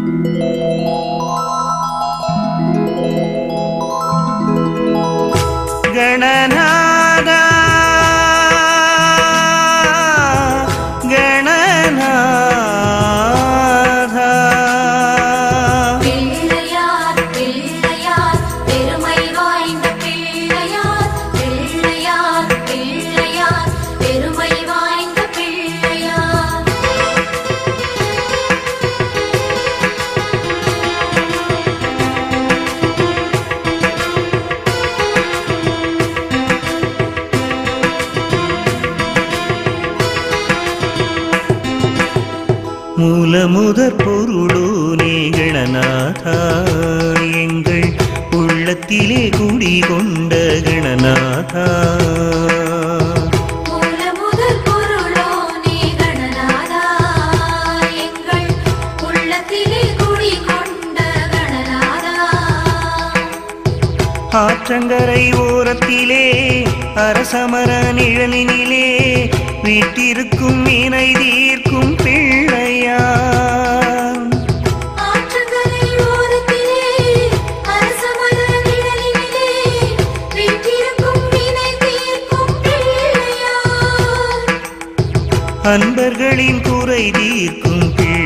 गणनाथ गणनाथ பிள்ளையார் பிள்ளையார் பெருமை வாய்ந்த பிள்ளையார் பிள்ளையார் பிள்ளையார் பெருமை வாய்ந்த பிள்ளையார் மூலமுதற் பொருளோனே கணநாதா எங்கள் உள்ளத்திலே குடிகொண்ட கணநாதா மூலமுதற் பொருளோனே கணநாதா எங்கள் உள்ளத்திலே குடிகொண்ட கணநாதா ஆற்றங்கரை ஓரத்திலே அரசமர நிழலினிலே வீட்டிருக்கும் வினை தீர்க்கும் பிள்ளையார் ஆற்றங்கரை ஓரத்திலே அரசமர நிழலினிலே வீற்றிருக்கும் வினை தீர்க்கும் பிள்ளையார் அன்பர்களின் குறை தீர்க்கும்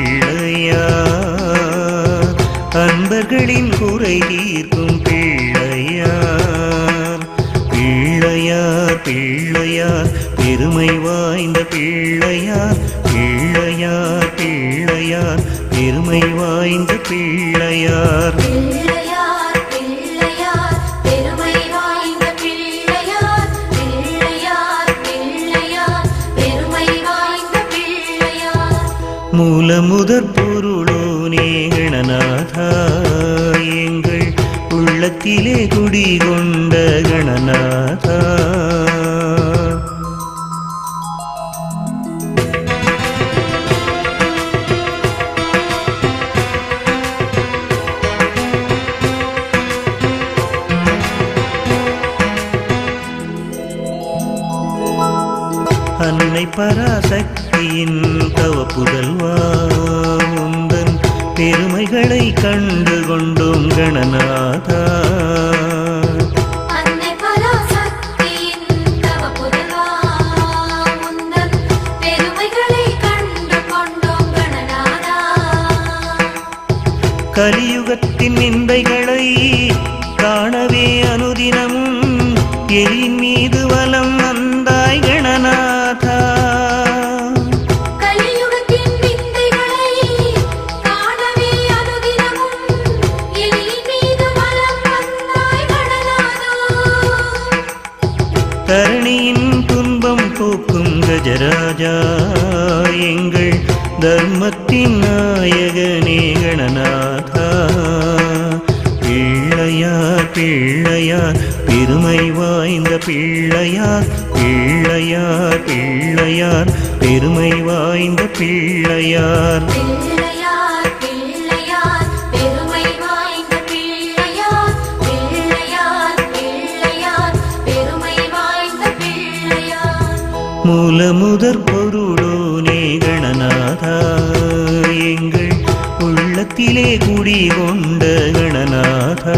பிள்ளையார் அன்பர்களின் குறை தீர்க்கும் பிள்ளையார் பிள்ளையார் பிள்ளையார் பெருமை வாய்ந்த பிள்ளையார் பிள்ளையார் பிள்ளையார் பெருமை வாய்ந்த பிள்ளையார் பிள்ளையார் பிள்ளையார் பெருமை வாய்ந்த பிள்ளையார் பிள்ளையார் பிள்ளையார் பெருமை வாய்ந்த பிள்ளையார் மூலமுதற் பொருளோனே கணநாதா எங்கள் உள்ளத்திலே குடிகொண்ட கணநாதா அன்னை பராசக்தியின் தவ புதல்வா உந்தன் பெருமைகளை கண்டு கொண்டோம் கணநாதா அன்னை பராசக்தியின் தவ புதல்வா உந்தன் பெருமைகளை கண்டு கொண்டோம் கணநாதா கலியுகத்தின் நிந்தைகளை காணவே அனுதினமும் எரியின் மீது வலம் வந்தாய் கணநாதா கலியுகத்தின் நிந்தைகளை காணவே அனுதினமும் எரியின் மீது வலம் வந்தாய் கணநாதா தரணியின் துன்பம் போக்கும் கஜராஜா எங்கள் தர்மத்தின் நாயகனே கணநாதா பிள்ளையார் பிள்ளையார் பெருமை வாய்ந்த பிள்ளையார் பிள்ளையார் பிள்ளையார் பெருமை வாய்ந்த பிள்ளையார் பிள்ளையார் பிள்ளையார் பெருமை வாய்ந்த பிள்ளையார் பிள்ளையார் பிள்ளையார் பெருமை வாய்ந்த பிள்ளையார் மூலமுதற் பொருளோனே கணநாதா எங்கள் உள்ளத்திலே குடிகொண்ட கணநாதா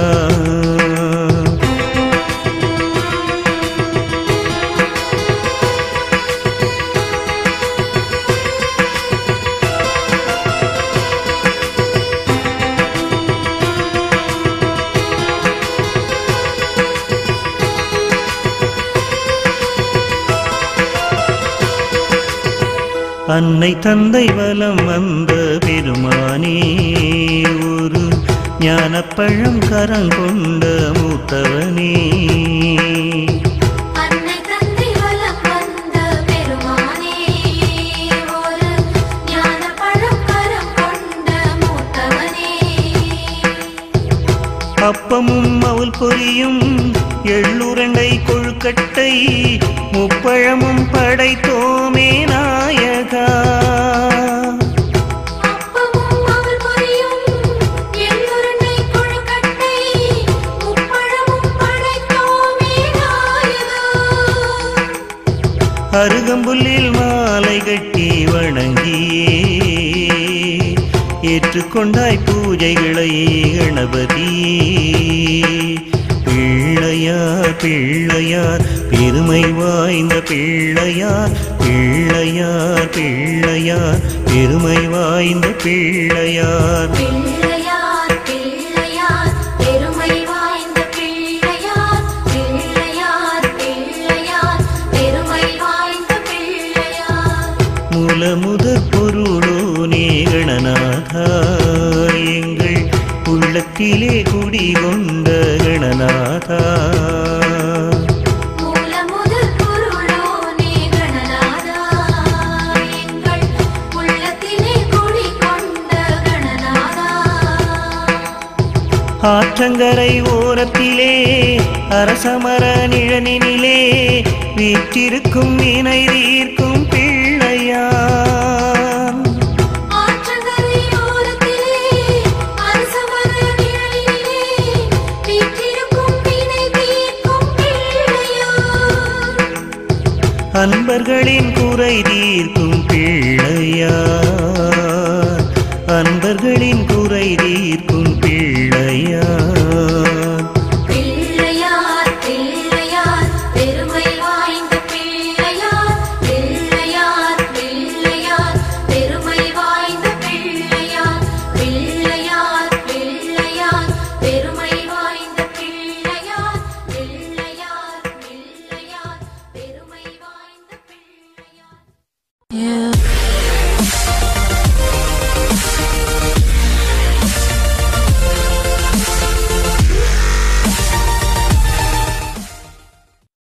அன்னை தந்தை வலம் வந்த பெருமானே ஒரு ஞானப்பழம் கரங்கொண்ட மூத்தவனே அன்னை தந்தை வலம் வந்த பெருமானே ஒரு ஞானப்பழம் கரம் கொண்ட மூத்தவனே அப்பமும் அவள் பொரியும் எள்ளுரண்டை கொழுக்கட்டை முப்பழமும் படைத்தோமே நாயகா அப்பமும் அவள் பொரியும் எள்ளுருண்டை கொழுக்கட்டை முப்பழமும் படைத்தோமே நாயகா அருகம்புல்லில் மாலை கட்டி வணங்கியே ஏற்றுக்கொண்டாய் பூஜைகளை கணபதியே. பிள்ளையார் பிள்ளையார் பெருமை வாய்ந்த பிள்ளையார், பிள்ளையார் பிள்ளையார் பெருமை வாய்ந்த பிள்ளையார். பிள்ளையார் பிள்ளையார் பெருமை வாய்ந்த பிள்ளையார், பிள்ளையார் பிள்ளையார் பெருமை வாய்ந்த பிள்ளையார். மூலமுதற் பொருளோனே கணநாதா, எங்கள் உள்ளத்திலே குடிகொண்ட கணநாதா. மூலமுதற் பொருளோனே கணநாதா, எங்கள் உள்ளத்திலே குடிகொண்ட கணநாதா. ஆற்றங்கரை ஓரத்திலே அரசமர நிழனினிலே வீற்றிருக்கும் வினை தீர்க்கும் பிள்ளையார். ஆற்றங்கரை ஓரத்திலே அரசமர நிழலிலே வீற்றிருக்கும் வினை தீர்க்கும் பிள்ளையார். அன்பர்களின் குறை தீர்க்கும் பிள்ளையார், அன்பர்களின்